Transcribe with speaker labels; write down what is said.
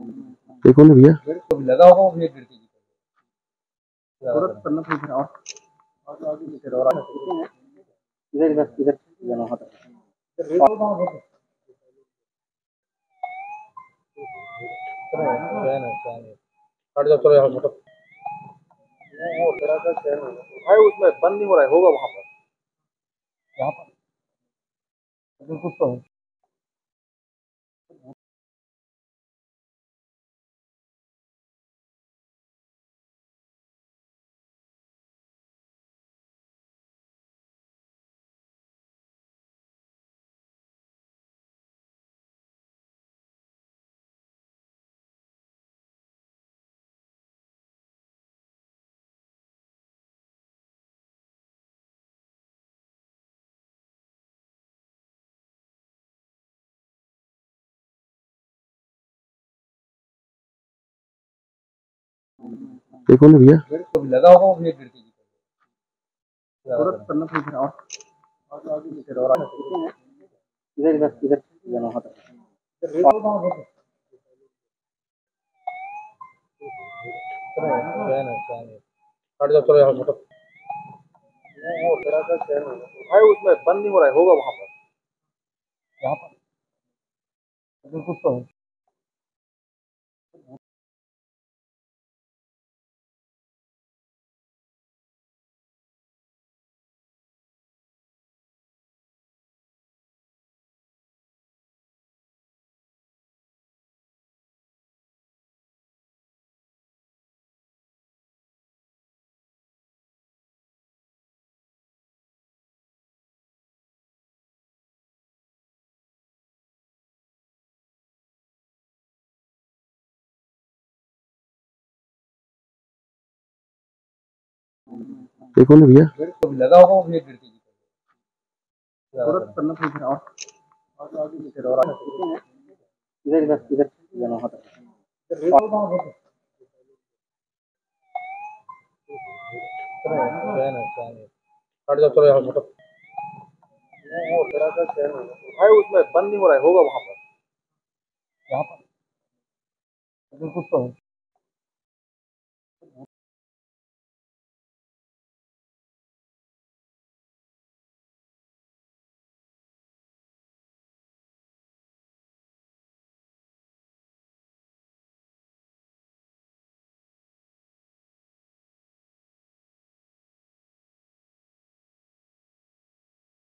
Speaker 1: ये कौन है भैया?
Speaker 2: कभी लगा होगा वो भैया गिरती जी
Speaker 3: करना फिर और आगे फिर और इधर इधर इधर जाना होता
Speaker 2: हट जाओ चलो यहाँ फोटो
Speaker 3: वो तेरा का चैन भाई उसमें बंद नहीं हो रहा है होगा वहां पर
Speaker 2: यहाँ पर कुछ तो है
Speaker 1: ये कौन है भैया?
Speaker 2: कभी लगा होगा वो भैया गिरती जी
Speaker 3: करना फिर और आगे फिर और इधर इधर इधर जाना होता
Speaker 2: हट जाओ चलो यहाँ फोटो
Speaker 3: वो तेरा का चैन भाई उसमें बंद नहीं हो रहा है होगा वहां पर
Speaker 2: यहाँ पर कुछ तो है
Speaker 1: ये कौन है भैया?
Speaker 2: कभी लगा होगा वो भैया गिरती जी
Speaker 3: करना फिर और आगे फिर और इधर इधर इधर जाना होता
Speaker 2: हट जाओ चलो यहाँ फोटो
Speaker 3: वो तेरा का चैन भाई उसमें बंद नहीं हो रहा है होगा वहां पर
Speaker 2: यहाँ पर कुछ तो है